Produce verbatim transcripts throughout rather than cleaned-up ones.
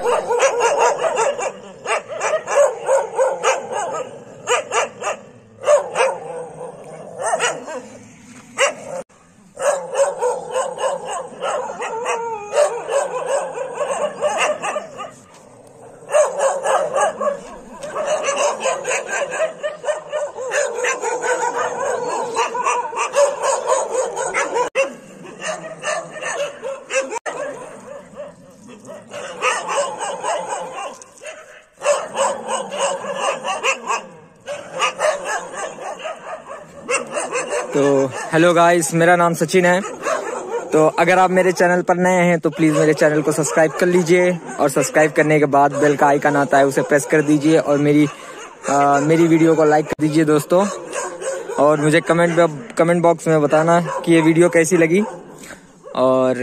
तो hello guys, मेरा नाम सचिन है। तो अगर आप मेरे चैनल पर नए हैं तो प्लीज मेरे चैनल को सब्सक्राइब कर लीजिए और सब्सक्राइब करने के बाद बेल का आइकन आता है उसे प्रेस कर दीजिए और मेरी आ, मेरी वीडियो को लाइक कर दीजिए दोस्तों। और मुझे कमेंट कमेंट बॉक्स में बताना कि ये वीडियो कैसी लगी। और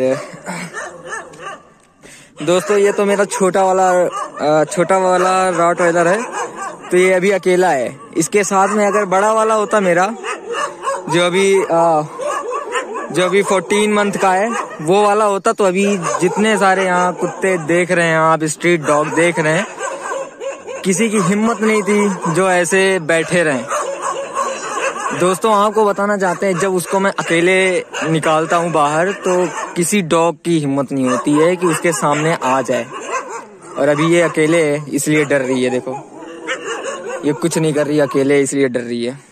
दोस्तों ये तो मेरा छोटा वाला छोटा वाला रॉटवाइलर है, तो ये अभी अकेला है। इसके साथ में अगर बड़ा वाला होता मेरा जो अभी आ, जो अभी फोर्टीन मंथ का है वो वाला होता तो अभी जितने सारे यहाँ कुत्ते देख रहे हैं आप, स्ट्रीट डॉग देख रहे हैं, किसी की हिम्मत नहीं थी जो ऐसे बैठे रहे। दोस्तों आपको बताना चाहते हैं, जब उसको मैं अकेले निकालता हूँ बाहर तो किसी डॉग की हिम्मत नहीं होती है कि उसके सामने आ जाए। और अभी ये अकेले है इसलिए डर रही है। देखो ये कुछ नहीं कर रही, अकेले इसलिए डर रही है।